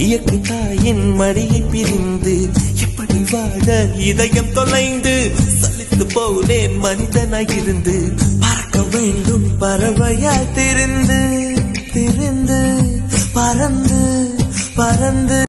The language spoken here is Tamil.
இயற்கை தாயின் மடியை பிரிந்து எப்படி வாழ இதயம் தொலைந்து சலித்து போனேன் மனிதனாயிருந்து பறக்க வேண்டும் பறவையாய் திரிந்து திரிந்து பறந்து பறந்து